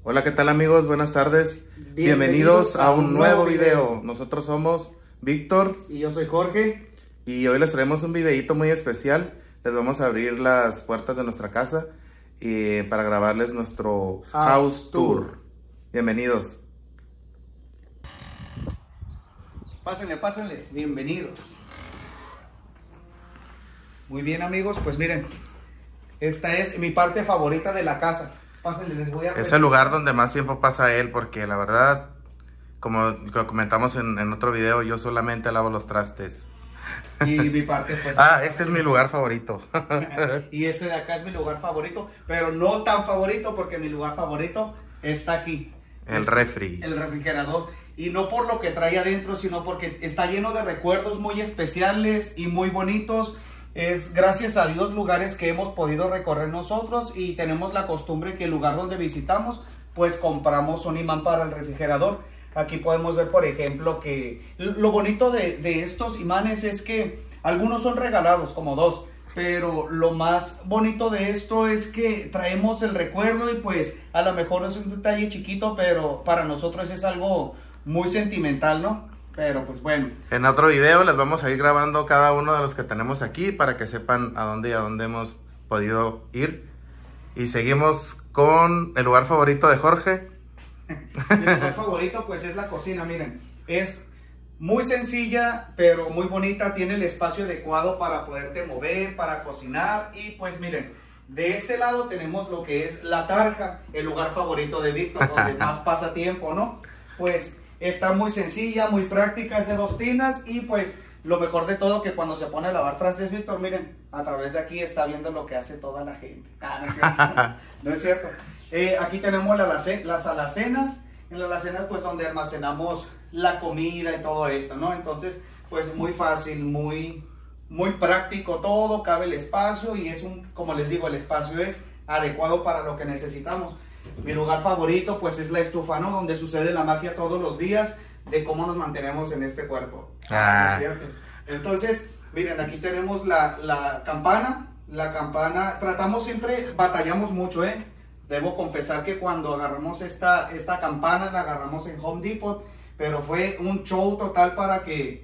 Hola, ¿qué tal amigos? Buenas tardes. Bienvenidos a un nuevo video. Nosotros somos Víctor y yo soy Jorge. Y hoy les traemos un videito muy especial. Les vamos a abrir las puertas de nuestra casa para grabarles nuestro house tour. Bienvenidos. Pásenle. Bienvenidos. Muy bien amigos, pues miren, esta es mi parte favorita de la casa. Pásenle, les voy a... Es el lugar donde más tiempo pasa él, porque la verdad, como comentamos en otro video, yo solamente lavo los trastes. Y mi parte pues... Este es mi lugar favorito. Y este de acá es mi lugar favorito, pero no tan favorito porque mi lugar favorito está aquí. El refri. El refrigerador. Y no por lo que trae adentro, sino porque está lleno de recuerdos muy especiales y muy bonitos. Es gracias a Dios lugares que hemos podido recorrer nosotros y tenemos la costumbre que el lugar donde visitamos, pues compramos un imán para el refrigerador. Aquí podemos ver, por ejemplo, que lo bonito de estos imanes es que algunos son regalados, como dos, pero lo más bonito de esto es que traemos el recuerdo y pues a lo mejor es un detalle chiquito, pero para nosotros es algo muy sentimental, ¿no? Pero pues bueno. En otro video les vamos a ir grabando cada uno de los que tenemos aquí para que sepan a dónde y a dónde hemos podido ir. Y seguimos con el lugar favorito de Jorge. Mi lugar favorito pues es la cocina, miren. Es muy sencilla, pero muy bonita. Tiene el espacio adecuado para poderte mover, para cocinar. Y pues miren, de este lado tenemos lo que es la tarja, el lugar favorito de Víctor, donde más pasa tiempo, ¿no? Pues... está muy sencilla, muy práctica, es de 2 tinas y pues lo mejor de todo que cuando se pone a lavar trastes, Víctor, miren, a través de aquí está viendo lo que hace toda la gente. No es cierto. No es cierto. Aquí tenemos las alacenas, en las alacenas pues donde almacenamos la comida y todo esto, ¿no? Entonces pues muy fácil, muy práctico todo, cabe el espacio y es como les digo, el espacio es adecuado para lo que necesitamos. Mi lugar favorito pues es la estufa, ¿no? Donde sucede la magia todos los días de cómo nos mantenemos en este cuerpo. ¿Es cierto? Entonces, miren, aquí tenemos la campana. La campana, batallamos mucho, ¿eh? Debo confesar que cuando agarramos esta campana, la agarramos en Home Depot, pero fue un show total para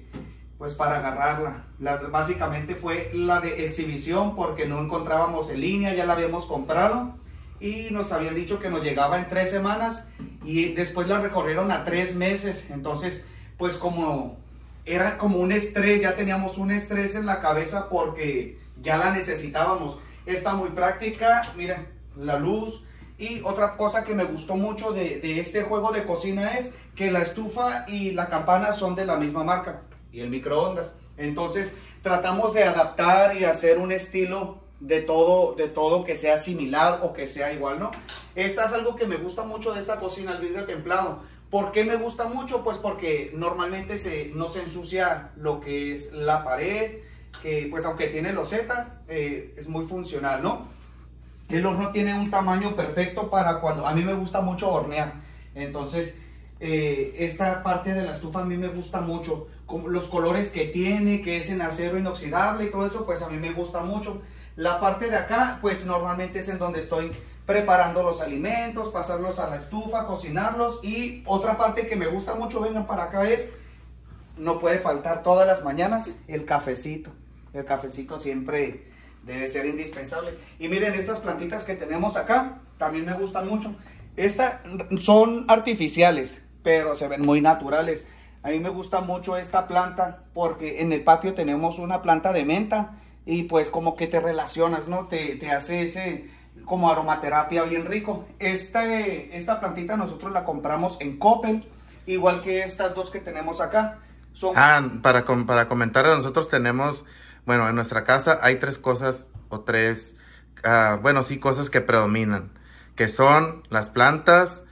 agarrarla. Básicamente fue la de exhibición porque no encontrábamos en línea, ya la habíamos comprado. Y nos habían dicho que nos llegaba en 3 semanas y después la recorrieron a 3 meses. Entonces, pues era como un estrés, ya teníamos un estrés en la cabeza porque ya la necesitábamos. Está muy práctica, miren, la luz. Y otra cosa que me gustó mucho de este juego de cocina es que la estufa y la campana son de la misma marca y el microondas. Entonces, tratamos de adaptar y hacer un estilo de todo que sea similar o que sea igual, ¿no? Esta es algo que me gusta mucho de esta cocina, el vidrio templado. ¿Por qué me gusta mucho? Pues porque normalmente no se ensucia lo que es la pared, que pues aunque tiene loseta, es muy funcional, ¿no? El horno tiene un tamaño perfecto para cuando... A mí me gusta mucho hornear, entonces esta parte de la estufa a mí me gusta mucho. Como los colores que tiene, que es en acero inoxidable y todo eso, pues a mí me gusta mucho. La parte de acá, pues normalmente es en donde estoy preparando los alimentos, pasarlos a la estufa, cocinarlos. Y otra parte que me gusta mucho, vengan para acá, no puede faltar todas las mañanas, el cafecito. El cafecito siempre debe ser indispensable. Y miren, estas plantitas que tenemos acá, también me gustan mucho. Estas son artificiales, pero se ven muy naturales. A mí me gusta mucho esta planta porque en el patio tenemos una planta de menta. Y pues como que te relacionas, ¿no? Te hace ese como aromaterapia bien rico. Esta plantita nosotros la compramos en Coppel, igual que estas dos que tenemos acá. Para comentar, nosotros tenemos, bueno, en nuestra casa hay 3 cosas o 3, cosas que predominan. Que son las plantas,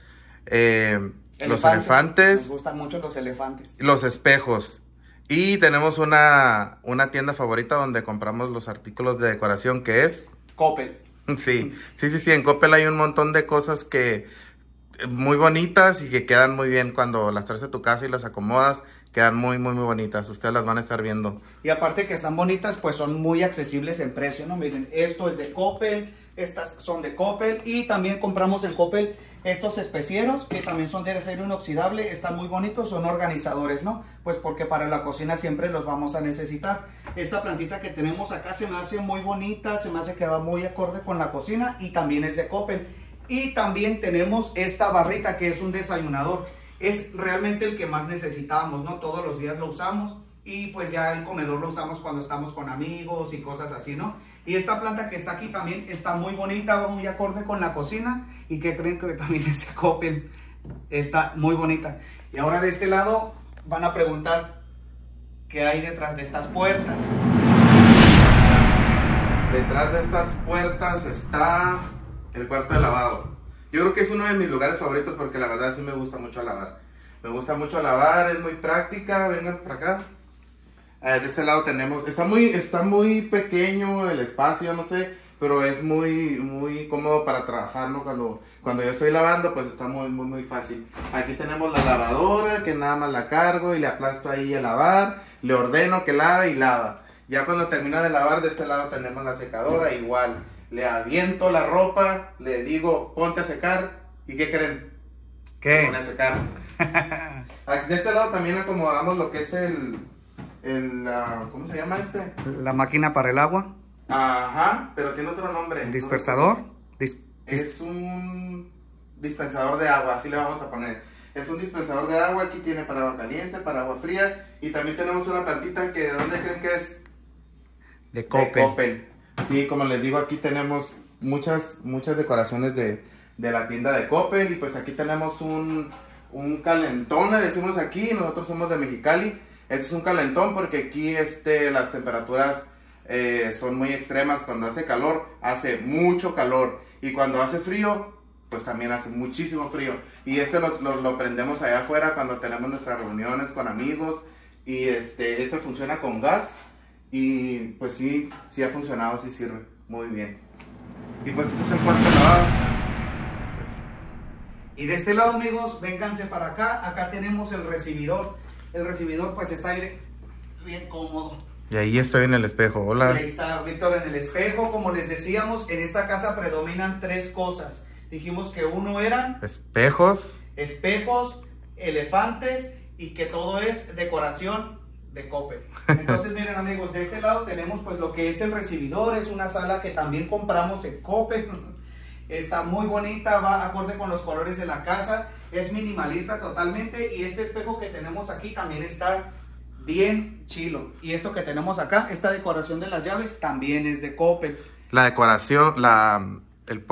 los elefantes. Nos gustan mucho los elefantes. Los espejos. Y tenemos una tienda favorita donde compramos los artículos de decoración que es... Coppel. Sí, en Coppel hay un montón de cosas muy bonitas y que quedan muy bien cuando las traes a tu casa y las acomodas, quedan muy bonitas, ustedes las van a estar viendo. Y aparte que están bonitas, pues son muy accesibles en precio, ¿no? Miren, esto es de Coppel, estas son de Coppel y también compramos en Coppel estos especieros, que también son de acero inoxidable, están muy bonitos, son organizadores, ¿no? Pues porque para la cocina siempre los vamos a necesitar. Esta plantita que tenemos acá se me hace muy bonita, se me hace que va muy acorde con la cocina y también es de Coppel. Y también tenemos esta barrita que es un desayunador. Es realmente el que más necesitábamos, ¿no? Todos los días lo usamos y pues ya el comedor lo usamos cuando estamos con amigos y cosas así, ¿no? Y esta planta que está aquí también está muy bonita, va muy acorde con la cocina. ¿Y que creen? Que también es de Coppel. Está muy bonita. Y ahora de este lado van a preguntar qué hay detrás de estas puertas. Detrás de estas puertas está el cuarto de lavado. Yo creo que es uno de mis lugares favoritos porque la verdad sí me gusta mucho lavar. Me gusta mucho lavar, es muy práctica. Vengan por acá. De este lado tenemos, está muy pequeño el espacio, no sé, pero es muy cómodo para trabajar, ¿no? Cuando yo estoy lavando, pues está muy fácil. Aquí tenemos la lavadora, que nada más la cargo y le aplasto ahí a lavar, le ordeno que lave y lava. Ya cuando termina de lavar, de este lado tenemos la secadora, igual. Le aviento la ropa, le digo, ponte a secar, ¿y qué creen? ¿Qué? Pone a secar. De este lado también acomodamos lo que es ¿cómo se llama este? La máquina para el agua. Ajá, pero tiene otro nombre. ¿El dispersador? Es un dispensador de agua, así le vamos a poner. Es un dispensador de agua, aquí tiene para agua caliente, para agua fría. Y también tenemos una plantita que, ¿de dónde creen que es? De Coppel. De Coppel. Sí, como les digo, aquí tenemos muchas decoraciones de la tienda de Coppel. Y pues aquí tenemos un calentón, le decimos aquí, nosotros somos de Mexicali. Este es un calentón porque aquí las temperaturas son muy extremas. Cuando hace calor, hace mucho calor. Y cuando hace frío, pues también hace muchísimo frío. Y lo prendemos allá afuera cuando tenemos nuestras reuniones con amigos. Y este funciona con gas. Y pues sí ha funcionado, sí sirve muy bien. Y pues este es el cuarto de lavado. Y de este lado, amigos, vénganse para acá. Acá tenemos el recibidor. El recibidor pues está bien cómodo. Y ahí estoy en el espejo, hola. Y ahí está Víctor en el espejo. Como les decíamos, en esta casa predominan tres cosas. Dijimos que uno eran espejos, elefantes y que todo es decoración de Coppel. Entonces miren, amigos, de este lado tenemos pues lo que es el recibidor. Es una sala que también compramos en Coppel. Está muy bonita, va acorde con los colores de la casa. Es minimalista totalmente. Y este espejo que tenemos aquí también está bien chilo. Y esto que tenemos acá, esta decoración de las llaves, también es de Coppel. La decoración, el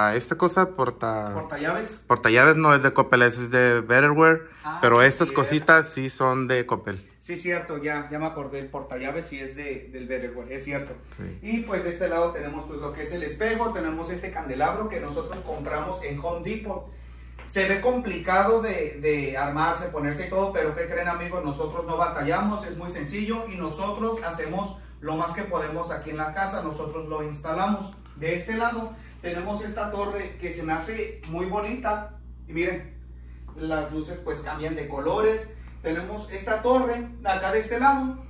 portallaves no es de Coppel, es de Betterware. Pero sí, estas cositas sí son de Coppel. Sí, cierto, ya me acordé, el portallaves sí es del Betterware, es cierto. Sí. Y pues de este lado tenemos pues lo que es el espejo, tenemos este candelabro que nosotros compramos en Home Depot. Se ve complicado de armarse, ponerse y todo, pero ¿qué creen, amigos? Nosotros no batallamos, es muy sencillo y nosotros hacemos lo más que podemos aquí en la casa, nosotros lo instalamos. De este lado tenemos esta torre que se me hace muy bonita y miren, las luces pues cambian de colores. Tenemos esta torre acá de este lado,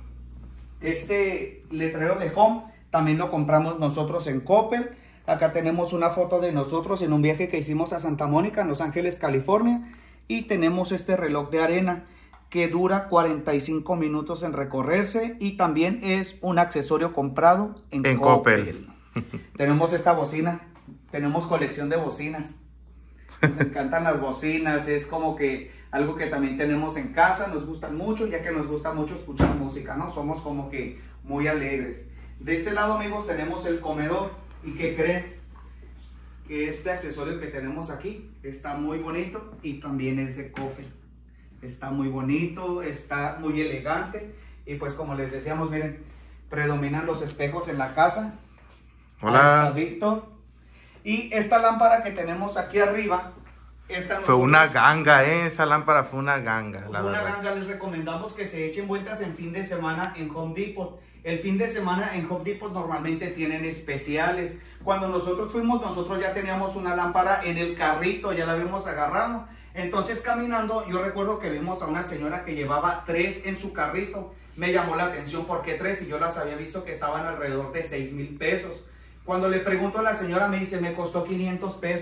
este letrero de Home también lo compramos nosotros en Coppel. Acá tenemos una foto de nosotros en un viaje que hicimos a Santa Mónica, en Los Ángeles, California. Y tenemos este reloj de arena que dura 45 minutos en recorrerse. Y también es un accesorio comprado en Coppel. Tenemos esta bocina, tenemos colección de bocinas. Nos encantan las bocinas, es como que algo que también tenemos en casa, nos gustan mucho, ya que nos gusta mucho escuchar música, ¿no? Somos como que muy alegres. De este lado, amigos, tenemos el comedor. ¿Y qué creen? Que este accesorio que tenemos aquí está muy bonito y también es de Coppel. Está muy bonito, está muy elegante y pues como les decíamos, miren, predominan los espejos en la casa. Hola. Víctor. Y esta lámpara que tenemos aquí arriba, fue una ganga, esa lámpara fue una ganga. Fue una ganga, les recomendamos que se echen vueltas en fin de semana en Home Depot. El fin de semana en Home Depot normalmente tienen especiales. Cuando nosotros fuimos, nosotros ya teníamos una lámpara en el carrito, ya la habíamos agarrado. Entonces caminando, yo recuerdo que vimos a una señora que llevaba 3 en su carrito. Me llamó la atención, ¿por qué 3? Y yo las había visto que estaban alrededor de 6,000 pesos. Cuando le pregunto a la señora, me dice, me costó 500 pesos.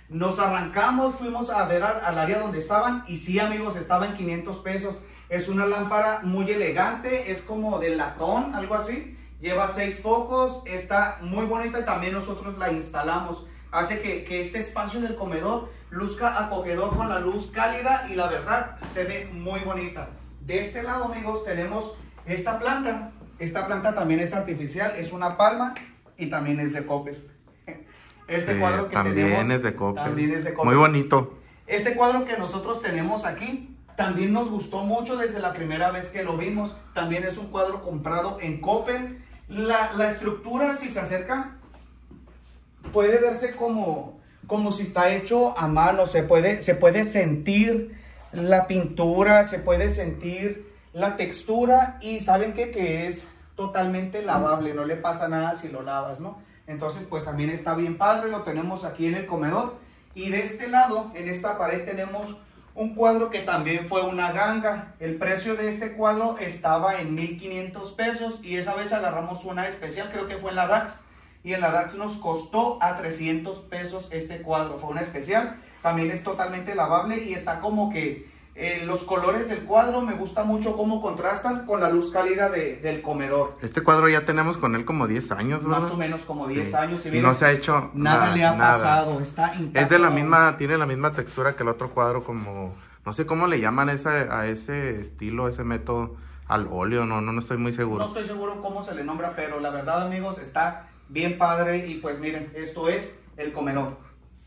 Nos arrancamos, fuimos a ver al área donde estaban y sí, amigos, estaba en 500 pesos. Es una lámpara muy elegante, es como de latón, algo así. Lleva 6 focos, está muy bonita y también nosotros la instalamos. Hace que este espacio del comedor luzca acogedor con la luz cálida y la verdad se ve muy bonita. De este lado, amigos, tenemos esta planta. Esta planta también es artificial, es una palma y también es de Coppel. Este cuadro que también tenemos es de Coppel. también es de Coppel. Muy bonito. Este cuadro que nosotros tenemos aquí también nos gustó mucho desde la primera vez que lo vimos. También es un cuadro comprado en Coppel. La estructura, si se acerca, puede verse como si está hecho a mano. Se puede sentir la pintura, se puede sentir la textura y ¿saben qué? Que es totalmente lavable, no le pasa nada si lo lavas, ¿no? Entonces pues también está bien padre, lo tenemos aquí en el comedor. Y de este lado, en esta pared tenemos un cuadro que también fue una ganga. El precio de este cuadro estaba en 1,500 pesos y esa vez agarramos una especial, creo que fue en la DAX. Y en la DAX nos costó a 300 pesos este cuadro, fue una especial. También es totalmente lavable y está como que los colores del cuadro me gusta mucho cómo contrastan con la luz cálida del comedor. Este cuadro ya tenemos con él como 10 años, ¿verdad? Más o menos como 10 Sí. años. Y miren, no se ha hecho nada le ha nada. pasado, está intacto. Es de la misma, tiene la misma textura que el otro cuadro, como, no sé cómo le llaman a ese estilo, ese método, al óleo, no estoy muy seguro. No estoy seguro cómo se le nombra, pero la verdad, amigos, está bien padre. Y pues miren, esto es el comedor.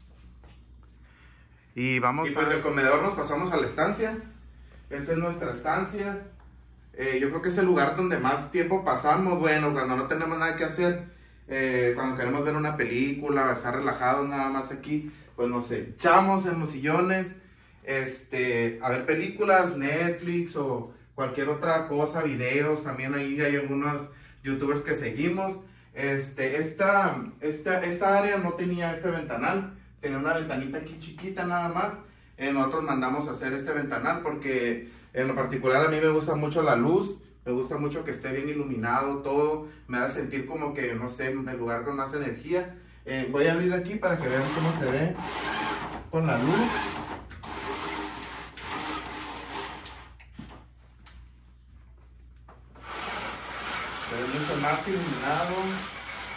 Y vamos pues del comedor nos pasamos a la estancia. Esta es nuestra estancia. Yo creo que es el lugar donde más tiempo pasamos. Bueno, cuando no tenemos nada que hacer, cuando queremos ver una película, estar relajados nada más aquí, pues nos echamos en los sillones, a ver películas, Netflix o cualquier otra cosa, videos. También ahí hay algunos youtubers que seguimos. Esta área no tenía este ventanal. Tenía una ventanita aquí chiquita nada más. Nosotros mandamos a hacer este ventanal porque en lo particular a mí me gusta mucho la luz. Me gusta mucho que esté bien iluminado todo. Me da sentir como que, no sé, en el lugar con más energía. Voy a abrir aquí para que vean cómo se ve con la luz. Se ve mucho más iluminado.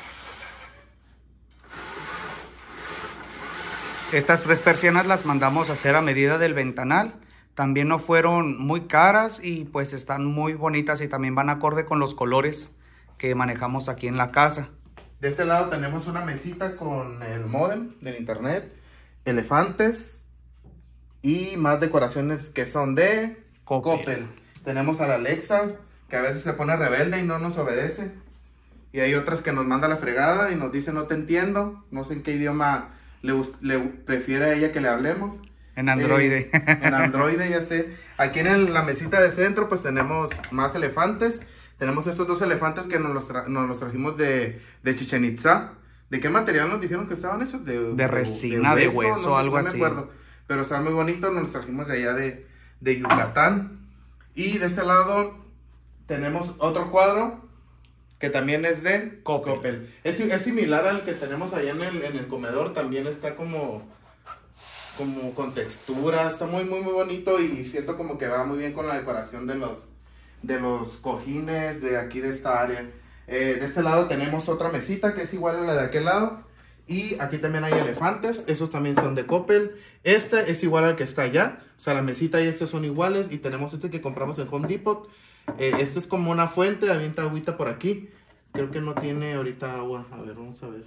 Estas 3 persianas las mandamos a hacer a medida del ventanal. También no fueron muy caras y pues están muy bonitas y también van acorde con los colores que manejamos aquí en la casa. De este lado tenemos una mesita con el módem del internet, elefantes y más decoraciones que son de Coppel. Tenemos a la Alexa, que a veces se pone rebelde y no nos obedece. Y hay otras que nos manda la fregada y nos dice no te entiendo, no sé en qué idioma le prefiere a ella que le hablemos. En Android. En Android, ya sé. Aquí en la mesita de centro pues tenemos más elefantes. Tenemos estos 2 elefantes que nos los trajimos de Chichén Itzá. ¿De qué material nos dijeron que estaban hechos? De resina, de hueso, no sé, algo no así. me acuerdo. Pero están muy bonitos, nos los trajimos de allá de Yucatán. Y de este lado tenemos otro cuadro que también es de Coppel. Es similar al que tenemos allá en el comedor. También está como con textura. Está muy bonito y siento como que va muy bien con la decoración de los cojines de aquí de esta área. De este lado tenemos otra mesita que es igual a la de aquel lado. Y aquí también hay elefantes. Esos también son de Coppel. Este es igual al que está allá. O sea, la mesita y este son iguales. Y tenemos este que compramos en Home Depot. Este es como una fuente, avienta agüita por aquí. Creo que no tiene ahorita agua. A ver, vamos a ver.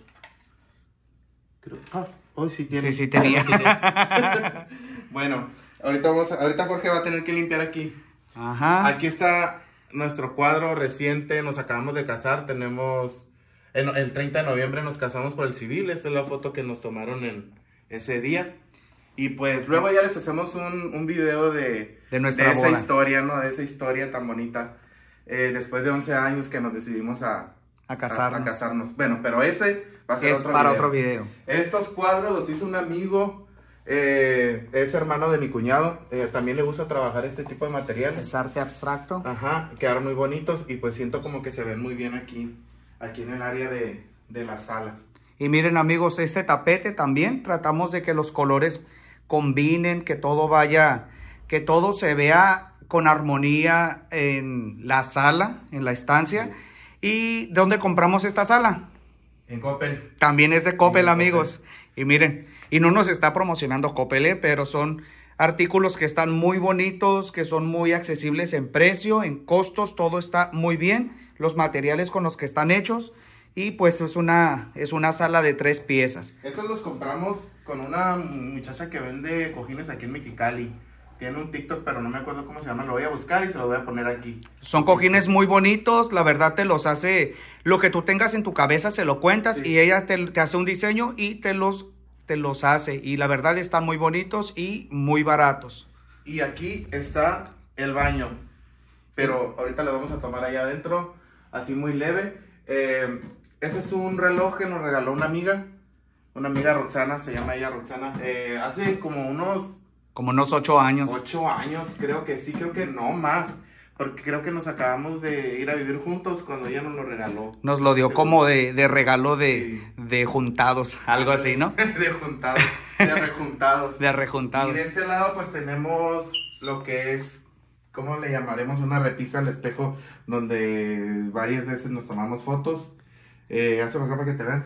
Hoy sí tiene. Sí tenía. Bueno, ahorita Jorge va a tener que limpiar aquí. Ajá. Aquí está nuestro cuadro reciente. Nos acabamos de casar. Tenemos... El 30 de noviembre nos casamos por el civil. Esta es la foto que nos tomaron en ese día. Y pues luego ya les hacemos un video de nuestra esa boda. historia, ¿no? De esa historia tan bonita. Después de 11 años que nos decidimos a casarnos. Bueno, pero ese va a ser otro video. Estos cuadros los hizo un amigo, es hermano de mi cuñado. También le gusta trabajar este tipo de materiales. Es arte abstracto. Ajá, quedaron muy bonitos y pues siento como que se ven muy bien aquí en el área de la sala. Y miren amigos, este tapete también tratamos de que los colores combinen, que todo vaya, que todo se vea con armonía en la sala, en la estancia. ¿Y de dónde compramos esta sala? En Coppel. También es de Coppel, amigos. Y miren, y no nos está promocionando Coppel, pero son artículos que están muy bonitos, que son muy accesibles en precio, en costos, todo está muy bien. Los materiales con los que están hechos. Y pues es una sala de 3 piezas. Estos los compramos con una muchacha que vende cojines aquí en Mexicali. Tiene un TikTok, pero no me acuerdo cómo se llama. Lo voy a buscar y se lo voy a poner aquí. Son cojines muy bonitos. La verdad te los hace... Lo que tú tengas en tu cabeza se lo cuentas. Sí. Y ella te hace un diseño y te los hace. Y la verdad están muy bonitos y muy baratos. Y aquí está el baño. Pero ahorita lo vamos a tomar allá adentro. Así muy leve. Este es un reloj que nos regaló una amiga Roxana, se llama ella Roxana, hace como unos 8 años. 8 años, creo que sí, creo que no más, porque creo que nos acabamos de ir a vivir juntos cuando ella nos lo regaló. Nos lo dio como de regalo de juntados, algo así, ¿no? De juntados, de rejuntados. De rejuntados. Y de este lado pues tenemos lo que es, ¿cómo le llamaremos? Una repisa al espejo donde varias veces nos tomamos fotos. Hazlo acá para que te vean.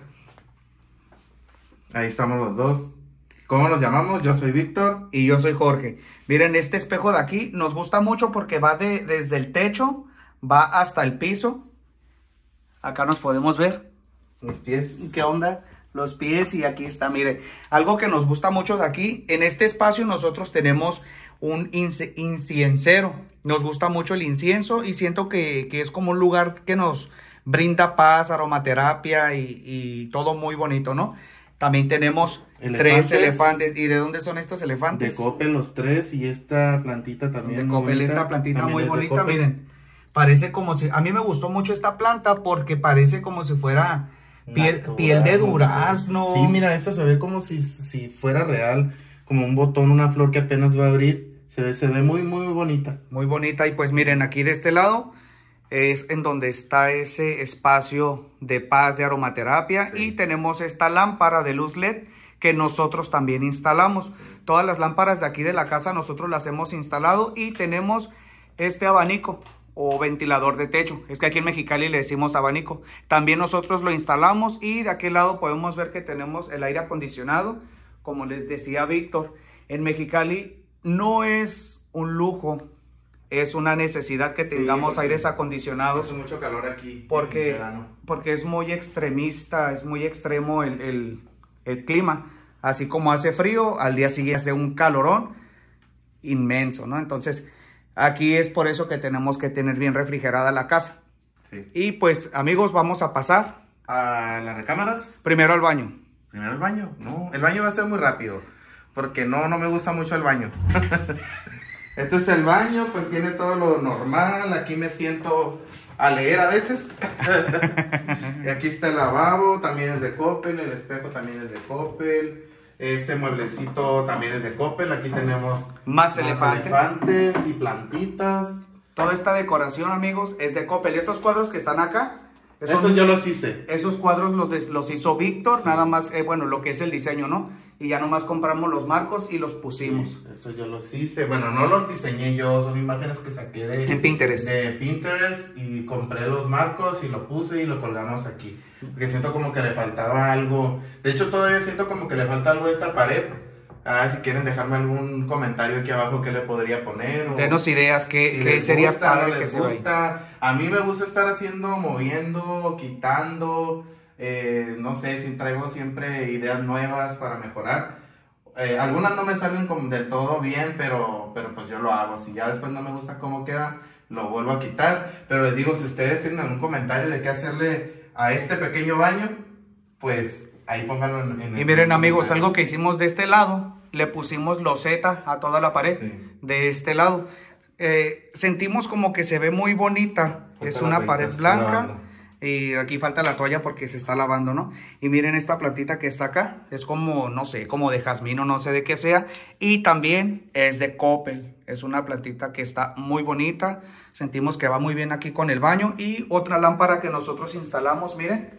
Ahí estamos los dos. ¿Cómo nos llamamos? Yo soy Víctor. Y yo soy Jorge. Miren, este espejo de aquí nos gusta mucho porque va desde el techo, va hasta el piso. Acá nos podemos ver. Los pies. ¿Qué onda? Los pies y aquí está, mire. Algo que nos gusta mucho de aquí, en este espacio nosotros tenemos un inciencero. Nos gusta mucho el incienso y siento que es como un lugar que nos brinda paz, aromaterapia y todo muy bonito, ¿no? También tenemos 3 elefantes. ¿Y de dónde son estos elefantes? De Coppel los 3 y esta plantita también. De Coppel, esta plantita muy bonita, miren. Parece como si, a mí me gustó mucho esta planta porque parece como si fuera piel de durazno. Sí, mira, esta se ve como si fuera real, como un botón, una flor que apenas va a abrir. Se ve muy, muy bonita. Muy bonita y pues miren, aquí de este lado es en donde está ese espacio de paz, de aromaterapia. Sí. Y tenemos esta lámpara de luz LED que nosotros también instalamos. Todas las lámparas de aquí de la casa nosotros las hemos instalado y tenemos este abanico o ventilador de techo. Es que aquí en Mexicali le decimos abanico. También nosotros lo instalamos y de aquel lado podemos ver que tenemos el aire acondicionado. Como les decía Víctor, en Mexicali no es un lujo. Es una necesidad que tengamos aires acondicionados. Hace mucho calor aquí. Porque es muy extremista, es muy extremo el clima. Así como hace frío, al día siguiente hace un calorón inmenso, ¿no? Entonces, aquí es por eso que tenemos que tener bien refrigerada la casa. Sí. Y pues, amigos, vamos a pasar a las recámaras. Primero al baño. Primero al baño. No, el baño va a ser muy rápido. Porque no me gusta mucho el baño. Este es el baño, pues tiene todo lo normal. Aquí me siento a leer a veces. Y aquí está el lavabo, también es de Coppel. El espejo también es de Coppel. Este mueblecito también es de Coppel. Aquí tenemos más elefantes y plantitas. Toda esta decoración, amigos, es de Coppel. Estos cuadros que están acá, esos yo los hice. Esos cuadros los hizo Víctor, sí. Nada más, bueno, lo que es el diseño, ¿no? Y ya nomás compramos los marcos y los pusimos. Sí, eso yo los hice. Bueno, no los diseñé yo, son imágenes que saqué en Pinterest. De Pinterest y compré los marcos y lo puse y lo colgamos aquí. Porque siento como que le faltaba algo. De hecho, todavía siento como que le falta algo a esta pared. Si quieren dejarme algún comentario aquí abajo que le podría poner. Denos ideas, que sería padre que se vea. A mí me gusta estar haciendo, moviendo, quitando. No sé, si traigo siempre ideas nuevas para mejorar. Algunas no me salen como del todo bien, pero pues yo lo hago. Si ya después no me gusta cómo queda, lo vuelvo a quitar. Pero les digo, si ustedes tienen algún comentario de qué hacerle a este pequeño baño, pues ahí pónganlo en Y miren, amigos, algo que hicimos de este lado, le pusimos loseta a toda la pared, sí. De este lado. Sentimos como que se ve muy bonita. Es una pared blanca. Y aquí falta la toalla porque se está lavando, ¿no? Y miren esta plantita que está acá. Es como, no sé, como de jazmín o no sé de qué sea. Y también es de Coppel. Es una plantita que está muy bonita. Sentimos que va muy bien aquí con el baño. Y otra lámpara que nosotros instalamos, miren.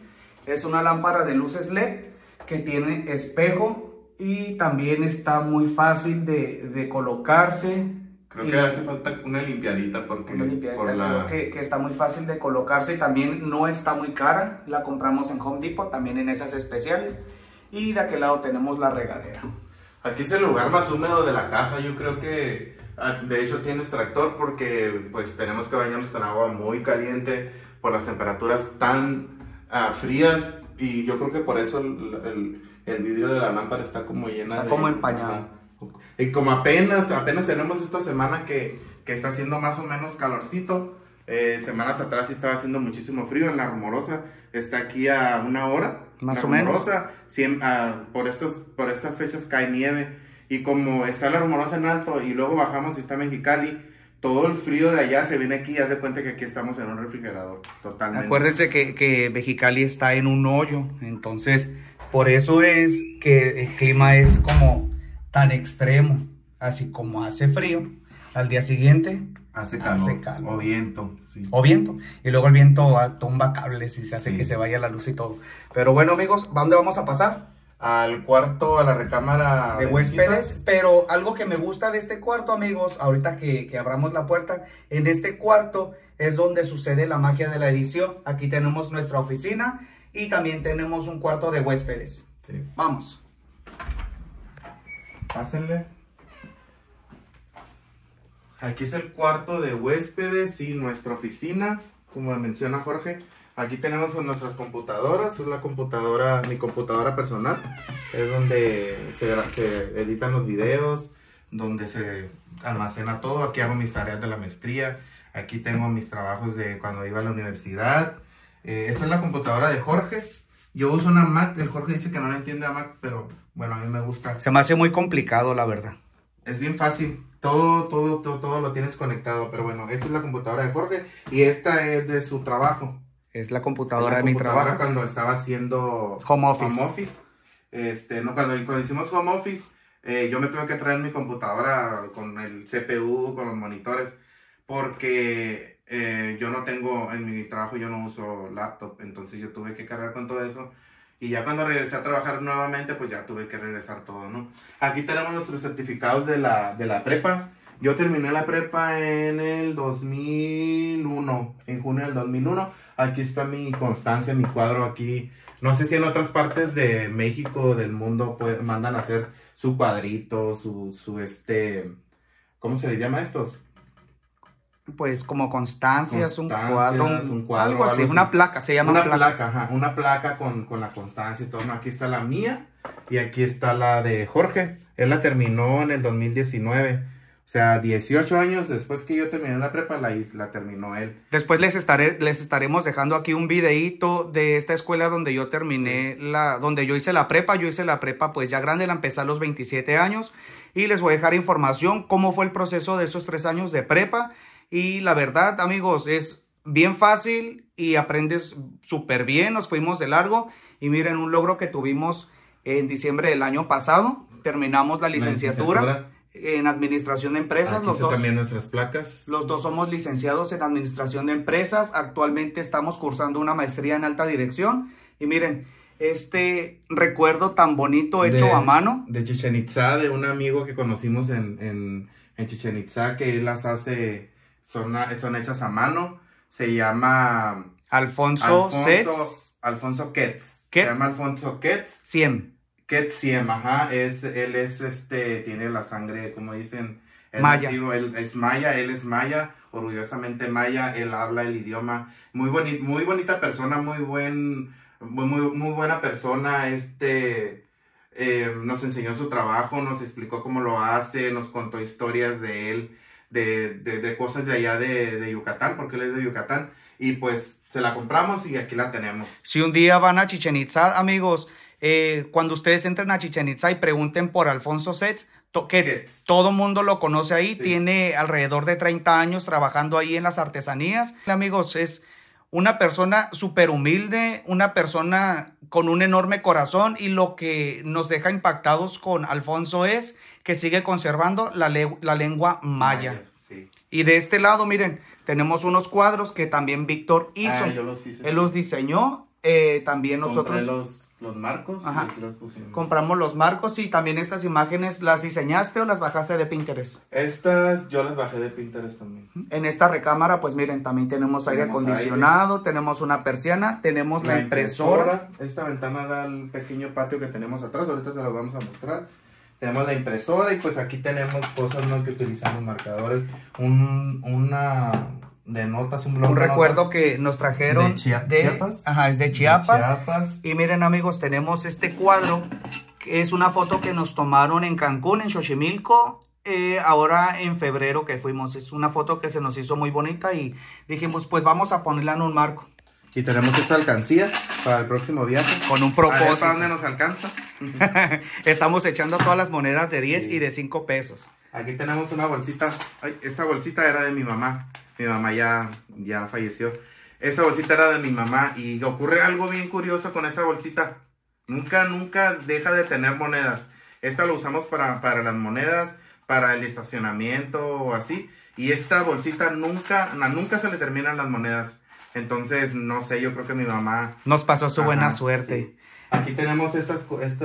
Es una lámpara de luces LED que tiene espejo y también está muy fácil de colocarse. Creo que hace falta una limpiadita porque creo que está muy fácil de colocarse y también no está muy cara. La compramos en Home Depot, también en esas especiales. Y de aquel lado tenemos la regadera. Aquí es el lugar más húmedo de la casa. Yo creo que de hecho tiene extractor porque pues tenemos que bañarnos con agua muy caliente por las temperaturas tan frías, y yo creo que por eso el vidrio de la lámpara está como llena está como empañado. Y como apenas tenemos esta semana que está haciendo más o menos calorcito. Semanas atrás sí estaba haciendo muchísimo frío. En la Rumorosa está aquí a 1 hora. Más o menos. Por estas fechas cae nieve. Y como está la Rumorosa en alto y luego bajamos y está Mexicali, todo el frío de allá se viene aquí y haz de cuenta que aquí estamos en un refrigerador. Totalmente. Acuérdense que Mexicali está en un hoyo. Entonces, por eso es que el clima es como tan extremo. Así como hace frío, al día siguiente hace calor. O viento. Sí. O viento. Y luego el viento tumba cables y se hace que se vaya la luz y todo. Pero bueno, amigos, ¿a dónde vamos a pasar? Al cuarto, a la recámara de huéspedes. Pero algo que me gusta de este cuarto, amigos, ahorita que abramos la puerta, en este cuarto es donde sucede la magia de la edición. Aquí tenemos nuestra oficina y también tenemos un cuarto de huéspedes. Sí. Vamos. Pásenle. Aquí es el cuarto de huéspedes y nuestra oficina, como menciona Jorge. Aquí tenemos nuestras computadoras. Es mi computadora personal. Es donde se editan los videos, donde se almacena todo. Aquí hago mis tareas de la maestría. Aquí tengo mis trabajos de cuando iba a la universidad. Esta es la computadora de Jorge. Yo uso una Mac. El Jorge dice que no le entiende a Mac, pero bueno, a mí me gusta. Se me hace muy complicado, la verdad. Es bien fácil. Todo lo tienes conectado. Pero bueno, esta es la computadora de Jorge y esta es de su trabajo. Es la computadora de mi trabajo. Cuando estaba haciendo home office. Cuando hicimos home office, yo me tuve que traer mi computadora con el CPU, con los monitores, porque yo no tengo, en mi trabajo yo no uso laptop, entonces yo tuve que cargar con todo eso. Y ya cuando regresé a trabajar nuevamente, pues ya tuve que regresar todo, ¿no? Aquí tenemos nuestros certificados de la prepa. Yo terminé la prepa en el 2001, en junio del 2001. Aquí está mi constancia, mi cuadro aquí. No sé si en otras partes de México, del mundo, pues, mandan a hacer su cuadrito, ¿cómo se le llama estos? Pues como constancias, un cuadro, algo así, una placa, se llama una placa, ajá, una placa con la constancia y todo. No, aquí está la mía y aquí está la de Jorge. Él la terminó en el 2019. O sea, 18 años después que yo terminé la prepa, la terminó él. Después les estaremos dejando aquí un videíto de esta escuela donde yo terminé, donde yo hice la prepa. Yo hice la prepa pues ya grande, la empecé a los 27 años. Y les voy a dejar información, cómo fue el proceso de esos 3 años de prepa. Y la verdad, amigos, es bien fácil y aprendes súper bien. Nos fuimos de largo y miren un logro que tuvimos en diciembre del año pasado. Terminamos la licenciatura en Administración de Empresas. Aquí están también nuestras placas. Los dos somos licenciados en Administración de Empresas. Actualmente estamos cursando una maestría en Alta Dirección. Y miren, este recuerdo tan bonito hecho a mano. De Chichén Itzá, de un amigo que conocimos en Chichén Itzá, que él las hace, son hechas a mano. Se llama Alfonso Ketz. Alfonso Ketz. Se llama Alfonso Ketz. Ketz Siem, ajá, tiene la sangre, como dicen, maya. Nativo, él es maya, orgullosamente maya, él habla el idioma, muy bonita persona, muy buena persona, nos enseñó su trabajo, nos explicó cómo lo hace, nos contó historias de él, de cosas de allá de Yucatán, porque él es de Yucatán, y pues se la compramos y aquí la tenemos. Si un día van a Chichén Itzá, amigos, cuando ustedes entren a Chichén Itzá y pregunten por Alfonso Ketz, todo mundo lo conoce ahí, sí. Tiene alrededor de 30 años trabajando ahí en las artesanías. Amigos, es una persona súper humilde, una persona con un enorme corazón, y lo que nos deja impactados con Alfonso es que sigue conservando la lengua maya. Sí. Y de este lado, miren, tenemos unos cuadros que también Víctor hizo. Yo los hice. Él los diseñó También nosotros... Los marcos. Ajá. Y aquí los pusimos. Compramos los marcos y también estas imágenes, ¿las diseñaste o las bajaste de Pinterest? Estas yo las bajé de Pinterest también. En esta recámara, pues miren, también tenemos aire acondicionado, tenemos una persiana, tenemos la impresora. Esta ventana da al pequeño patio que tenemos atrás, ahorita se las vamos a mostrar. Tenemos la impresora y pues aquí tenemos cosas, ¿no?, que utilizamos, marcadores, una de notas, un blog Un de recuerdo notas que nos trajeron de Chiapas. Ajá, es de Chiapas. De Chiapas. Y miren, amigos, tenemos este cuadro, que es una foto que nos tomaron en Cancún, en Xochimilco, ahora en febrero que fuimos. Es una foto que se nos hizo muy bonita y dijimos, pues vamos a ponerla en un marco. Y tenemos esta alcancía para el próximo viaje. Con un propósito. A ver para dónde nos alcanza. Estamos echando todas las monedas de 10 y de 5 pesos. Aquí tenemos una bolsita. Ay, esta bolsita era de mi mamá. Mi mamá ya falleció. Esa bolsita era de mi mamá y ocurre algo bien curioso con esta bolsita. Nunca deja de tener monedas. Esta lo usamos para las monedas, para el estacionamiento o así. Y esta bolsita nunca se le terminan las monedas. Entonces, no sé, yo creo que mi mamá... Nos pasó su buena suerte. Sí. Aquí tenemos estas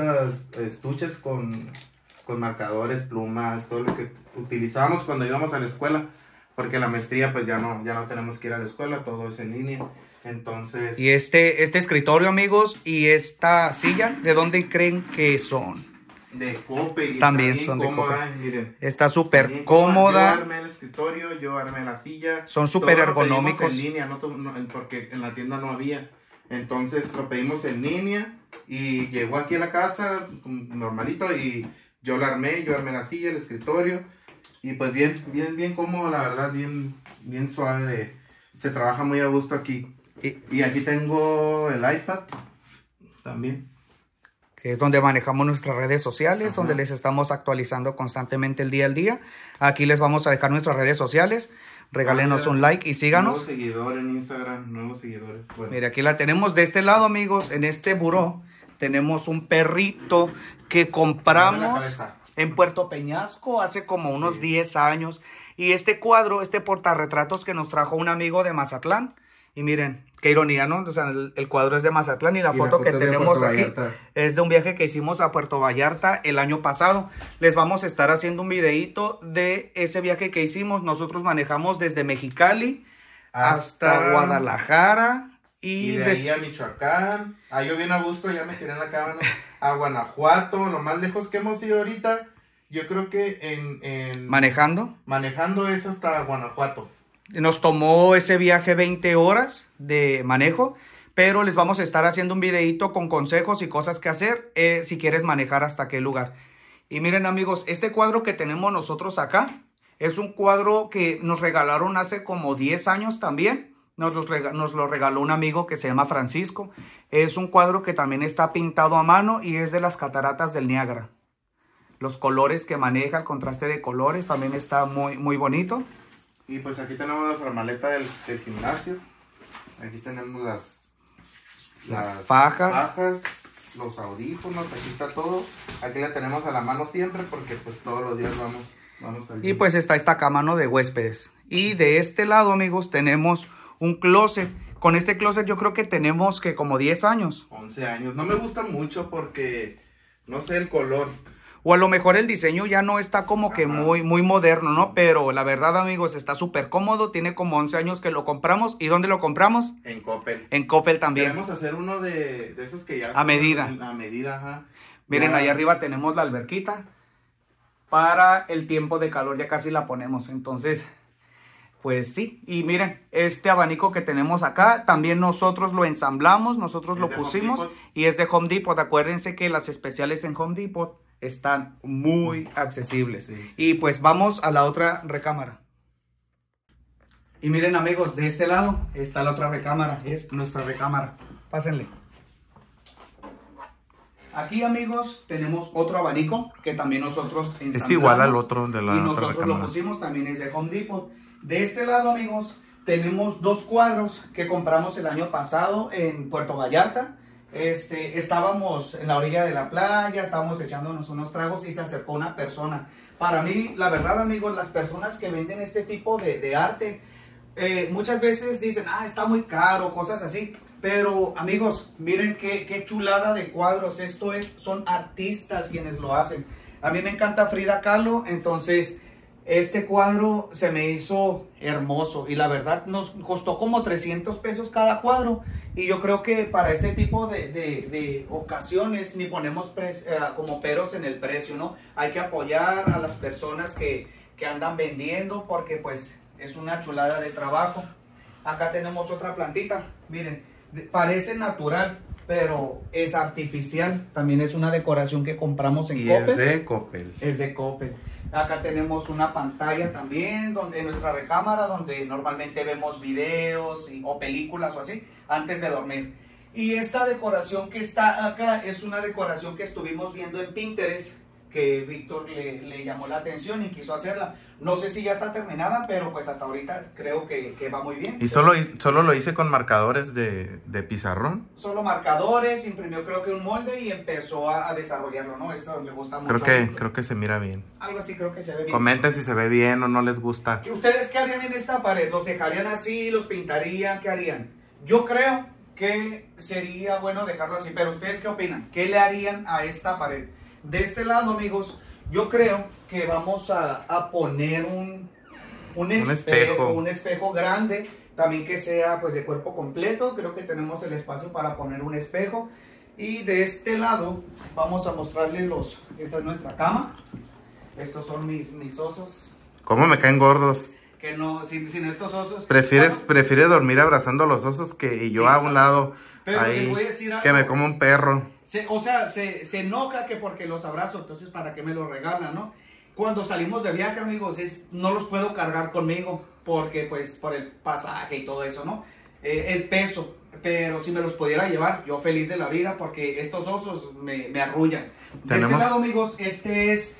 estuches con marcadores, plumas, todo lo que utilizábamos cuando íbamos a la escuela. Porque la maestría pues ya no tenemos que ir a la escuela, todo es en línea. Entonces... Y este escritorio, amigos, y esta silla, ¿de dónde creen que son? De Coppel. También son de Coppel. Miren. Está súper cómoda. Yo armé el escritorio, yo armé la silla. Son súper ergonómicos. En línea, porque en la tienda no había. Entonces lo pedimos en línea y llegó aquí a la casa normalito y yo la armé, yo armé la silla, el escritorio. Y pues bien cómodo, la verdad, bien suave. Se trabaja muy a gusto aquí. Y aquí tengo el iPad también. Que es donde manejamos nuestras redes sociales, donde les estamos actualizando constantemente el día al día. Aquí les vamos a dejar nuestras redes sociales. Regálenos un like y síganos. Nuevos seguidores en Instagram, nuevos seguidores. Bueno. Mira, aquí la tenemos de este lado, amigos. En este buró tenemos un perrito que compramos en Puerto Peñasco hace como unos 10 años. Y este cuadro, este portarretratos que nos trajo un amigo de Mazatlán. Y miren, qué ironía, ¿no? O sea, el cuadro es de Mazatlán y la foto que tenemos aquí es de un viaje que hicimos a Puerto Vallarta el año pasado. Les vamos a estar haciendo un videíto de ese viaje que hicimos. Nosotros manejamos desde Mexicali hasta Guadalajara. Y de ahí a Michoacán. Yo bien a gusto, ya me tiré en la cama, ¿no? A Guanajuato, lo más lejos que hemos ido ahorita. Yo creo que manejando es hasta Guanajuato. Nos tomó ese viaje 20 horas de manejo, pero les vamos a estar haciendo un videito con consejos y cosas que hacer si quieres manejar hasta qué lugar. Y miren, amigos, este cuadro que tenemos nosotros acá es un cuadro que nos regalaron hace como 10 años también. Nos lo regaló un amigo que se llama Francisco. Es un cuadro que también está pintado a mano y es de las cataratas del Niágara. Los colores que maneja, el contraste de colores también está muy bonito. Y pues aquí tenemos nuestra maleta del gimnasio. Aquí tenemos las fajas, los audífonos, aquí está todo. Aquí la tenemos a la mano siempre porque pues todos los días vamos al gym. Y pues está esta cama, ¿no?, de huéspedes. Y de este lado, amigos, tenemos un closet. Con este closet yo creo que tenemos que como 10 años. 11 años. No me gusta mucho porque, no sé, el color. O a lo mejor el diseño ya no está como que muy moderno, ¿no? Pero la verdad, amigos, está súper cómodo. Tiene como 11 años que lo compramos. ¿Y dónde lo compramos? En Coppel. En Coppel también. Queremos hacer uno de esos que ya... A medida. A medida, ajá. Miren, ya. Ahí arriba tenemos la alberquita. Para el tiempo de calor ya casi la ponemos. Entonces, pues sí. Y miren, este abanico que tenemos acá, también nosotros lo ensamblamos. Nosotros lo pusimos. Y es de Home Depot. Acuérdense que las especiales en Home Depot están muy accesibles. Sí. Y pues vamos a la otra recámara. Y miren, amigos, de este lado está la otra recámara. Es nuestra recámara. Pásenle. Aquí, amigos, tenemos otro abanico que también nosotros ensamblamos. Es igual al otro de la y nosotros lo pusimos, también es de Home Depot. De este lado, amigos, tenemos dos cuadros que compramos el año pasado en Puerto Vallarta. Estábamos en la orilla de la playa, estábamos echándonos unos tragos y se acercó una persona. Para mí, la verdad, amigos, las personas que venden este tipo de arte, muchas veces dicen, está muy caro, cosas así. Pero amigos, miren qué chulada de cuadros. Son artistas quienes lo hacen. A mí me encanta Frida Kahlo, entonces este cuadro se me hizo hermoso. Y la verdad nos costó como 300 pesos cada cuadro. Y yo creo que para este tipo de ocasiones ni ponemos como peros en el precio, ¿no? Hay que apoyar a las personas que andan vendiendo porque pues es una chulada de trabajo. Acá tenemos otra plantita, miren, parece natural, pero es artificial. También es una decoración que compramos en Coppel. Es de Coppel. Es de Coppel. Acá tenemos una pantalla también, en nuestra recámara, donde normalmente vemos videos o películas o así, antes de dormir. Y esta decoración que está acá es una decoración que estuvimos viendo en Pinterest, que Víctor le llamó la atención y quiso hacerla. No sé si ya está terminada, pero pues hasta ahorita creo que va muy bien. ¿Y solo lo hice con marcadores de pizarrón? Solo marcadores, imprimió creo que un molde y empezó a desarrollarlo, ¿no? Esto le gusta mucho. Creo que se mira bien. Algo así creo que se ve bien. Comenten si se ve bien o no les gusta. ¿Ustedes qué harían en esta pared? ¿Los dejarían así? ¿Los pintarían? ¿Qué harían? Yo creo que sería bueno dejarlo así, pero ¿ustedes qué opinan? ¿Qué le harían a esta pared? De este lado, amigos, yo creo que vamos a poner un espejo grande, también que sea pues de cuerpo completo. Creo que tenemos el espacio para poner un espejo. Y de este lado vamos a mostrarles esta es nuestra cama. Estos son mis osos. ¿Cómo me caen gordos? Que no, sin estos osos. ¿Prefieres dormir abrazando a los osos y yo a un lado pero ahí, les voy a decir algo, que me como un perro? Se enoja que porque los abrazo, entonces ¿para qué me los regalan, no? Cuando salimos de viaje, amigos, no los puedo cargar conmigo, porque pues por el pasaje y todo eso, ¿no? El peso, pero si me los pudiera llevar, yo feliz de la vida, porque estos osos me arrullan. De este lado, amigos, este es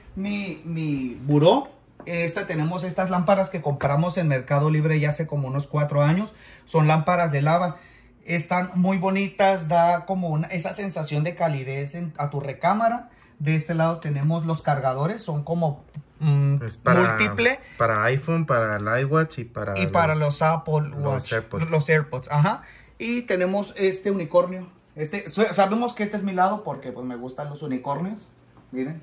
mi buró. Tenemos estas lámparas que compramos en Mercado Libre ya hace como unos 4 años. Son lámparas de lava. Están muy bonitas, da como esa sensación de calidez a tu recámara. De este lado tenemos los cargadores, son como múltiple. Para iPhone, para el iWatch y para los Apple Watch, los AirPods. Ajá. Y tenemos este unicornio. Sabemos que este es mi lado porque pues me gustan los unicornios. Miren.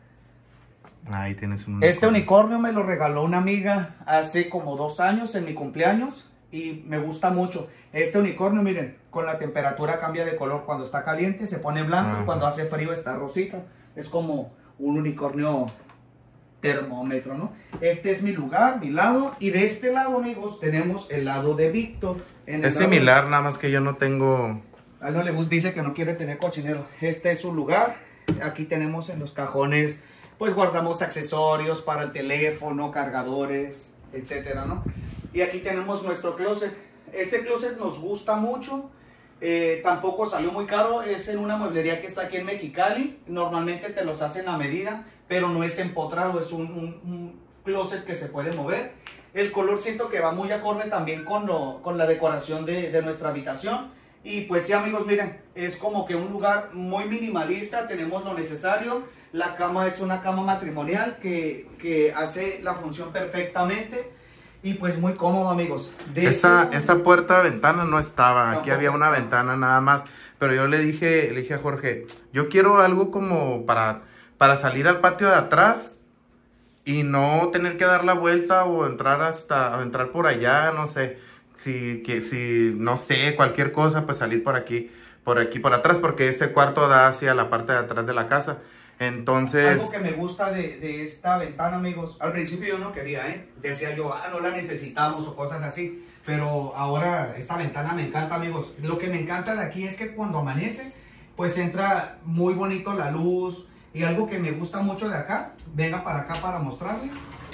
Ahí tienes un unicornio. Este unicornio me lo regaló una amiga hace como 2 años en mi cumpleaños. Y me gusta mucho. Este unicornio, miren, con la temperatura cambia de color. Cuando está caliente se pone blanco y cuando hace frío está rosita. Es como un unicornio termómetro, ¿no? Este es mi lugar, mi lado. Y de este lado, amigos, tenemos el lado de Víctor. Es similar, nada más que yo no tengo... A él no le gusta, dice que no quiere tener cochinero. Este es su lugar. Aquí tenemos en los cajones, pues guardamos accesorios para el teléfono, cargadores, etcétera, ¿no? Y aquí tenemos nuestro closet. Este closet nos gusta mucho. Tampoco salió muy caro. Es en una mueblería que está aquí en Mexicali. Normalmente te los hacen a medida, pero no es empotrado. Es un closet que se puede mover. El color siento que va muy acorde también con la decoración de nuestra habitación. Y pues sí, amigos, miren, es como que un lugar muy minimalista. Tenemos lo necesario. La cama es una cama matrimonial que hace la función perfectamente. Y pues muy cómodo, amigos. Esa puerta de ventana no estaba. Aquí había una ventana nada más. Pero yo le dije a Jorge, yo quiero algo como para salir al patio de atrás y no tener que dar la vuelta o entrar por allá, no sé. No sé, cualquier cosa, pues salir por aquí, por atrás, porque este cuarto da hacia la parte de atrás de la casa. Entonces... Algo que me gusta de esta ventana, amigos, al principio yo no quería, decía yo, no la necesitamos o cosas así, pero ahora esta ventana me encanta, amigos. Lo que me encanta de aquí es que cuando amanece, pues entra muy bonito la luz. Y algo que me gusta mucho de acá, venga para acá para mostrarles.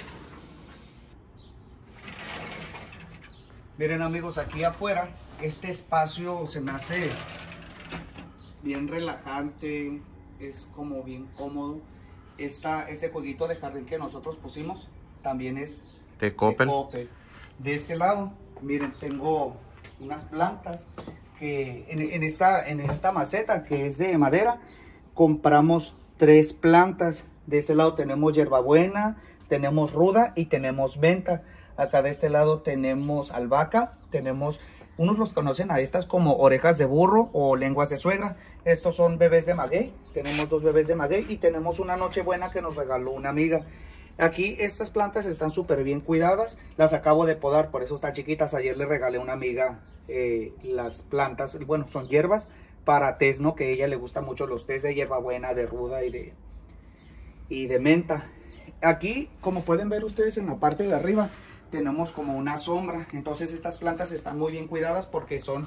Miren, amigos, aquí afuera, este espacio se me hace bien relajante. Es como bien cómodo. Este jueguito de jardín que nosotros pusimos también es de Coppel. De este lado, miren, tengo unas plantas que en esta maceta que es de madera, compramos 3 plantas. De este lado tenemos hierbabuena, tenemos ruda y tenemos menta. Acá de este lado tenemos albahaca, tenemos, unos los conocen a estas como orejas de burro o lenguas de suegra. Estos son bebés de maguey, tenemos 2 bebés de maguey y tenemos una nochebuena que nos regaló una amiga. Aquí estas plantas están súper bien cuidadas, las acabo de podar, por eso están chiquitas. Ayer le regalé a una amiga las plantas, bueno, son hierbas para tés, ¿no? Que a ella le gustan mucho los tés de hierbabuena, de ruda y de menta. Aquí, como pueden ver ustedes en la parte de arriba, tenemos como una sombra. Entonces estas plantas están muy bien cuidadas porque son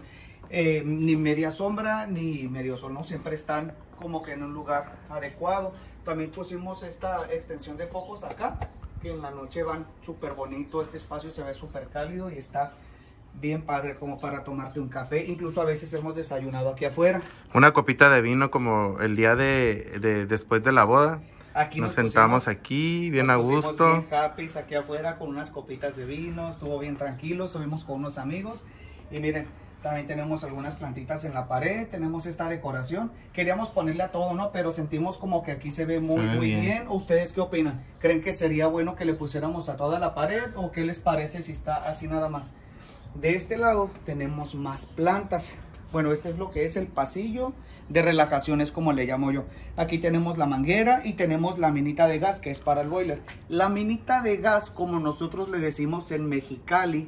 ni media sombra ni medio sol, ¿no? Siempre están como que en un lugar adecuado. También pusimos esta extensión de focos acá, que en la noche van súper bonito. Este espacio se ve súper cálido y está bien padre como para tomarte un café. Incluso a veces hemos desayunado aquí afuera. Una copita de vino como el día de después de la boda. Aquí nos sentamos aquí, bien a gusto. Bien happy aquí afuera con unas copitas de vino. Estuvo bien tranquilo, estuvimos con unos amigos. Y miren, también tenemos algunas plantitas en la pared. Tenemos esta decoración. Queríamos ponerle a todo, ¿no? Pero sentimos como que aquí se ve muy bien. ¿Ustedes qué opinan? ¿Creen que sería bueno que le pusiéramos a toda la pared? ¿O qué les parece si está así nada más? De este lado tenemos más plantas. Bueno, este es lo que es el pasillo de relajaciones, como le llamo yo. Aquí tenemos la manguera y tenemos la minita de gas, que es para el boiler. La minita de gas, como nosotros le decimos en Mexicali,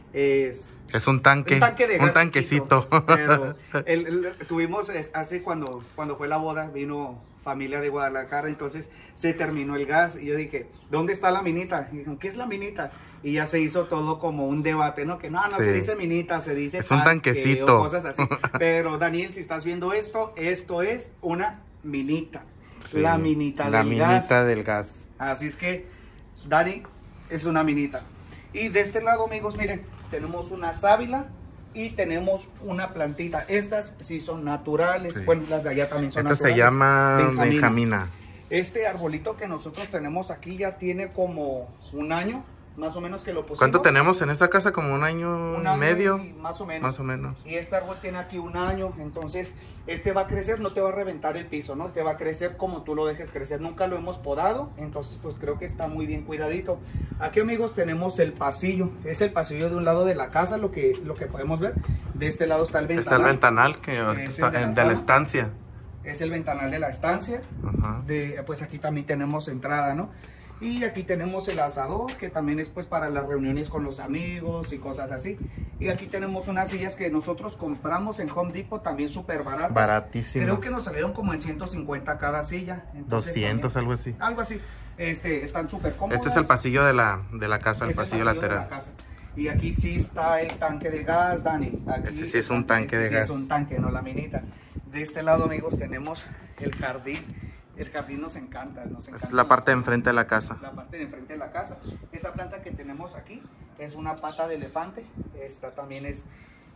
es un tanque de gas, un tanquecito. Pero tuvimos hace cuando fue la boda, vino familia de Guadalajara, entonces se terminó el gas y yo dije, ¿dónde está la minita? Y dijeron, ¿qué es la minita? Y ya se hizo todo como un debate, ¿no? Que no se dice minita, se dice es un tanquecito o cosas así. Pero Daniel, si estás viendo esto es una minita. Sí, la minita del gas. Así es que Dani es una minita. Y de este lado, amigos, miren, tenemos una sábila y tenemos una plantita. Estas sí son naturales. Sí. Bueno, las de allá también son naturales. Esta se llama benjamina. Este arbolito que nosotros tenemos aquí ya tiene como un año, más o menos, que lo pusimos. ¿Cuánto tenemos en esta casa? ¿Como un año y medio? Más o menos. Más o menos. Y este árbol tiene aquí un año, entonces este va a crecer, no te va a reventar el piso, ¿no? Este va a crecer como tú lo dejes crecer. Nunca lo hemos podado, entonces pues creo que está muy bien cuidadito. Aquí, amigos, tenemos el pasillo. Es el pasillo de un lado de la casa, lo que podemos ver. De este lado está el ventanal. Está el ventanal que está de la estancia. Es el ventanal de la estancia. Ajá. Pues aquí también tenemos entrada, ¿no? Y aquí tenemos el asador, que también es pues para las reuniones con los amigos y cosas así. Y aquí tenemos unas sillas que nosotros compramos en Home Depot, también súper baratas. Baratísimas. Creo que nos salieron como en 150 cada silla. Entonces, 200, también, algo así. Algo así. Están súper cómodas. Este es el pasillo de la casa, el pasillo lateral. De la casa. Y aquí sí está el tanque de gas, Dani. Aquí este sí es un tanque de gas. Es un tanque, no la minita. De este lado, amigos, tenemos el jardín. El jardín nos encanta. Es la parte de enfrente de la casa. La parte de enfrente de la casa. Esta planta que tenemos aquí es una pata de elefante. Esta también es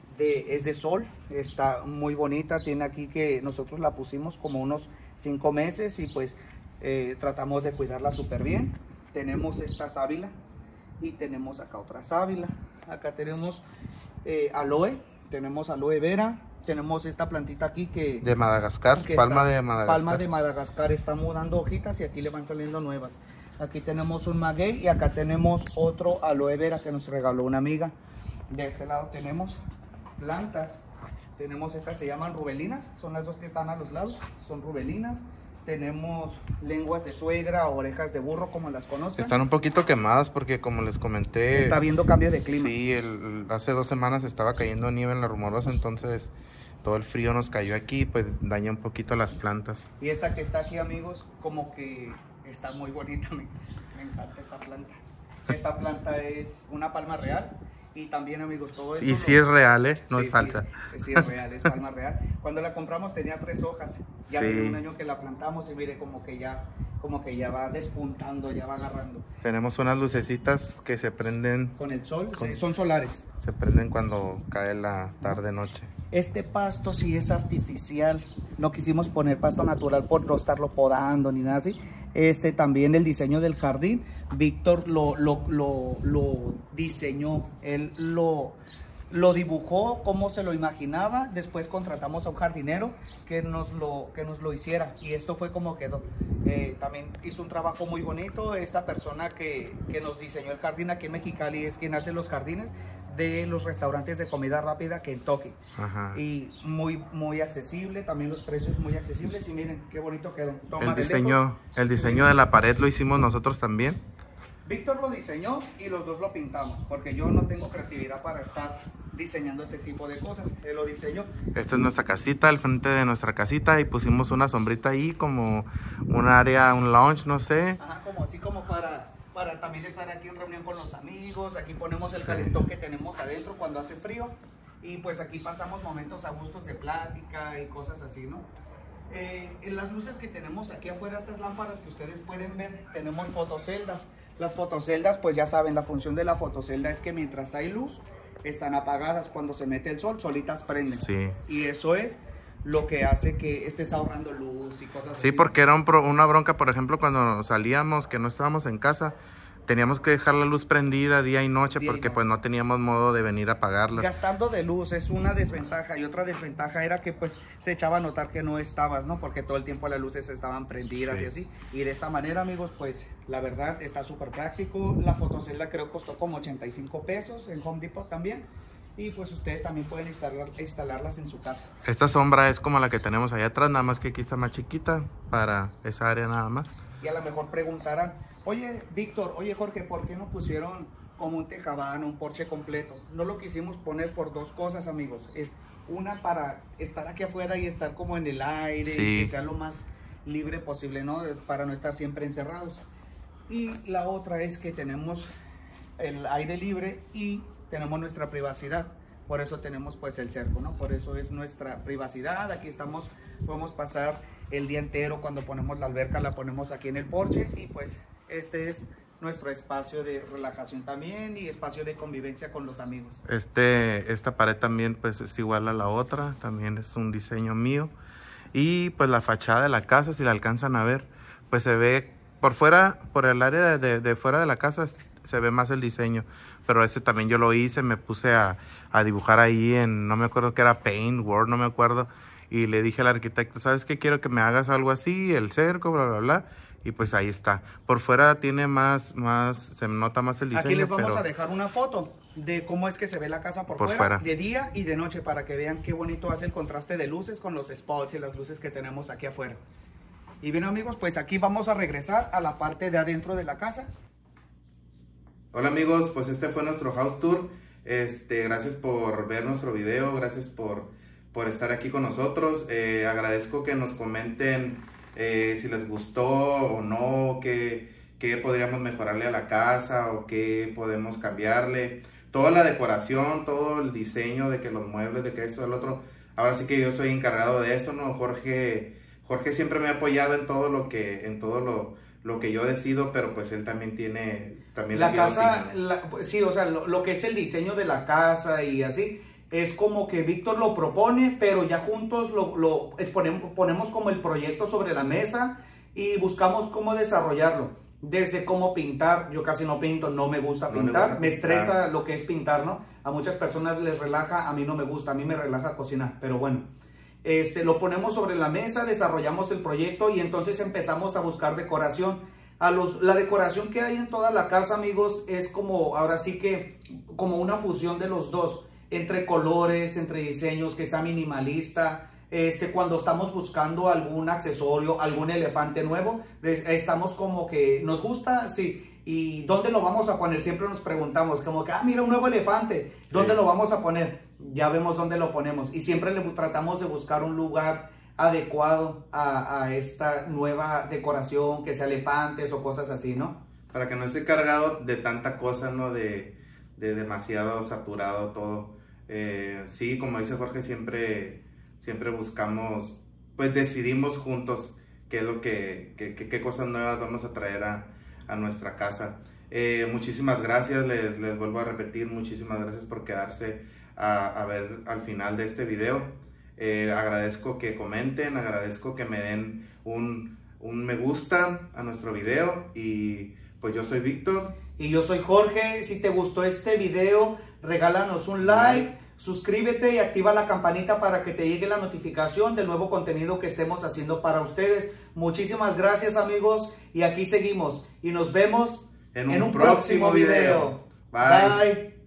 de sol. Está muy bonita. Tiene aquí que nosotros la pusimos como unos 5 meses y pues tratamos de cuidarla súper bien. Tenemos esta sábila y tenemos acá otra sábila. Acá tenemos aloe. Tenemos aloe vera. Tenemos esta plantita aquí que... De Madagascar, palma de Madagascar. Palma de Madagascar, está mudando hojitas y aquí le van saliendo nuevas. Aquí tenemos un maguey y acá tenemos otro aloe vera que nos regaló una amiga. De este lado tenemos plantas. Tenemos estas, se llaman rubelinas, son las dos que están a los lados, son rubelinas. Tenemos lenguas de suegra, orejas de burro, como las conozcan. Están un poquito quemadas porque, como les comenté... Está habiendo cambio de clima. Sí, hace 2 semanas estaba cayendo nieve en la Rumorosa, entonces todo el frío nos cayó aquí, pues daña un poquito las plantas. Y esta que está aquí, amigos, como que está muy bonita, me encanta esta planta. Esta planta es una palma real. Y también, amigos, todo esto... Y sí es real, no es falsa. Sí es real, es palma real. Cuando la compramos tenía 3 hojas. Ya tiene un año que la plantamos y mire como que ya va despuntando, ya va agarrando. Tenemos unas lucecitas que se prenden... Con el sol, son solares. Se prenden cuando cae la tarde-noche. Este pasto sí es artificial. No quisimos poner pasto natural por no estarlo podando ni nada así. También el diseño del jardín, Víctor lo diseñó, él lo lo dibujó como se lo imaginaba, después contratamos a un jardinero que nos lo hiciera y esto fue como quedó. También hizo un trabajo muy bonito. Esta persona que nos diseñó el jardín aquí en Mexicali es quien hace los jardines de los restaurantes de comida rápida Kentucky. Ajá. Y muy accesible, también los precios muy accesibles y miren qué bonito quedó. El diseño de la pared lo hicimos nosotros también. Víctor lo diseñó y los dos lo pintamos, porque yo no tengo creatividad para estar diseñando este tipo de cosas. Él lo diseñó. Esta es nuestra casita, al frente de nuestra casita, y pusimos una sombrita ahí, como un área, un lounge, no sé. Ajá, como así como para también estar aquí en reunión con los amigos. Aquí ponemos el calentón que tenemos adentro cuando hace frío. Y pues aquí pasamos momentos a gustos de plática y cosas así, ¿no? En las luces que tenemos aquí afuera, estas lámparas que ustedes pueden ver, tenemos fotoceldas. Las fotoceldas, pues ya saben, la función de la fotocelda es que mientras hay luz, están apagadas. Cuando se mete el sol, solitas prenden. Sí. Y eso es lo que hace que estés ahorrando luz y cosas así. Sí, porque era una bronca, por ejemplo, cuando salíamos, que no estábamos en casa, teníamos que dejar la luz prendida día y noche porque pues no teníamos modo de venir a apagarla. Gastando de luz es una desventaja, y otra desventaja era que pues se echaba a notar que no estabas, ¿no? Porque todo el tiempo las luces estaban prendidas, sí, y así. Y de esta manera, amigos, pues la verdad está súper práctico. La fotocelda creo costó como 85 pesos en Home Depot también. Y pues ustedes también pueden instalarlas en su casa. Esta sombra es como la que tenemos allá atrás, nada más que aquí está más chiquita para esa área nada más. Y a lo mejor preguntarán, oye Víctor, oye Jorge, ¿por qué no pusieron como un tejabán, un porche completo? No lo quisimos poner por dos cosas, amigos. Es una, para estar aquí afuera y estar como en el aire, sí, y que sea lo más libre posible, ¿no? Para no estar siempre encerrados. Y la otra es que tenemos el aire libre y tenemos nuestra privacidad. Por eso tenemos pues el cerco, ¿no? Por eso es nuestra privacidad. Aquí estamos, podemos pasar el día entero. Cuando ponemos la alberca, la ponemos aquí en el porche. Y pues este es nuestro espacio de relajación también y espacio de convivencia con los amigos. Esta pared también pues es igual a la otra. También es un diseño mío. Y pues la fachada de la casa, si la alcanzan a ver, pues se ve por fuera, por el área de fuera de la casa, se ve más el diseño. Pero también yo lo hice, me puse a dibujar ahí en, no me acuerdo qué era, Paint, Word, no me acuerdo. Y le dije al arquitecto, ¿sabes qué? Quiero que me hagas algo así, el cerco, bla, bla, bla. Y pues ahí está. Por fuera tiene más, se nota más el diseño. Aquí les vamos a dejar una foto de cómo es que se ve la casa por fuera, de día y de noche, para que vean qué bonito hace el contraste de luces con los spots y las luces que tenemos aquí afuera. Y bien, amigos, pues aquí vamos a regresar a la parte de adentro de la casa. Hola amigos, pues este fue nuestro house tour. Gracias por ver nuestro video, gracias por estar aquí con nosotros. Agradezco que nos comenten si les gustó o no, qué podríamos mejorarle a la casa o qué podemos cambiarle. Toda la decoración, todo el diseño de que los muebles, de que esto, el otro. Ahora sí que yo soy encargado de eso, ¿no? Jorge siempre me ha apoyado en todo lo que yo decido, pero pues él también tiene... La casa, sí, o sea, lo que es el diseño de la casa y así, es como que Víctor lo propone, pero ya juntos ponemos como el proyecto sobre la mesa y buscamos cómo desarrollarlo. Desde cómo pintar, yo casi no pinto, no me gusta pintar, me estresa lo que es pintar, ¿no? A muchas personas les relaja, a mí no me gusta, a mí me relaja cocinar, pero bueno. Lo ponemos sobre la mesa, desarrollamos el proyecto y entonces empezamos a buscar decoración. La decoración que hay en toda la casa, amigos, es como, ahora sí que, como una fusión de los dos, entre colores, entre diseños, que sea minimalista. Cuando estamos buscando algún accesorio, algún elefante nuevo, estamos como que, ¿nos gusta? Sí. ¿Y dónde lo vamos a poner? Siempre nos preguntamos, como que, mira, un nuevo elefante, ¿dónde lo vamos a poner? Ya vemos dónde lo ponemos. Y siempre tratamos de buscar un lugar adecuado a esta nueva decoración, que sea elefantes o cosas así, ¿no? Para que no esté cargado de tanta cosa, ¿no? De demasiado saturado todo. Sí, como dice Jorge, siempre buscamos, pues decidimos juntos qué es lo qué cosas nuevas vamos a traer a nuestra casa. Muchísimas gracias, les vuelvo a repetir, muchísimas gracias por quedarse a ver al final de este video. Agradezco que comenten, agradezco que me den un me gusta a nuestro video y pues yo soy Víctor. Y yo soy Jorge. Si te gustó este video, regálanos un like, suscríbete y activa la campanita para que te llegue la notificación del nuevo contenido que estemos haciendo para ustedes. Muchísimas gracias, amigos, y aquí seguimos. Y nos vemos en un próximo video. Bye. Bye.